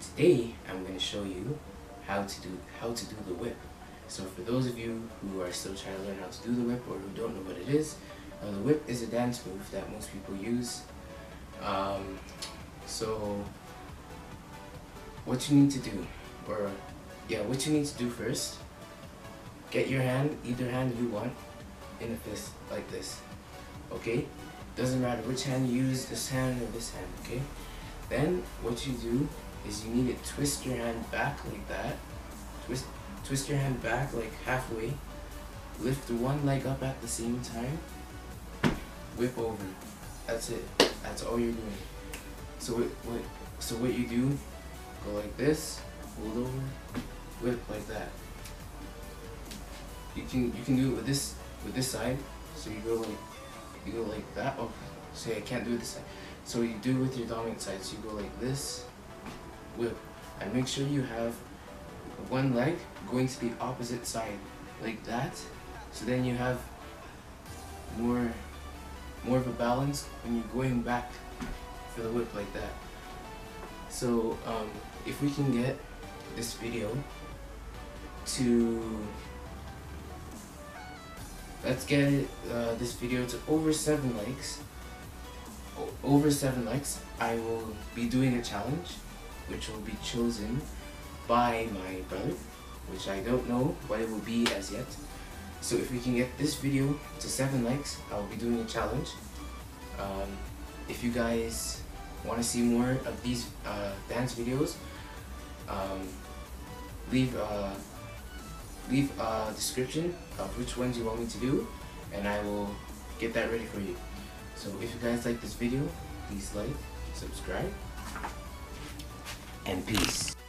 today I'm going to show you how to do the whip. So for those of you who are still trying to learn how to do the whip or who don't know what it is, the whip is a dance move that most people use. So what you need to do, what you need to do first, get your hand, either hand you want, in a fist like this, okay? Doesn't matter which hand you use, this hand or this hand, okay? Then what you do is you need to twist your hand back like that. Twist your hand back like halfway. Lift one leg up at the same time. Whip over. That's it. That's all you're doing. So what you do? Go like this. Hold over. Whip like that. You can do it with this side. So you go like that. Oh, see, I can't do it this side. So you do it with your dominant side. So you go like this. Whip, and make sure you have one leg going to the opposite side like that, so then you have more of a balance when you're going back for the whip like that. So if we can get this video to, let's get it this video to over 7 likes. Over 7 likes, I will be doing a challenge which will be chosen by my brother, which I don't know what it will be as yet. So if we can get this video to 7 likes, I will be doing a challenge. If you guys want to see more of these dance videos, leave a description of which ones you want me to do, and I will get that ready for you. So if you guys like this video, please like, subscribe, and peace.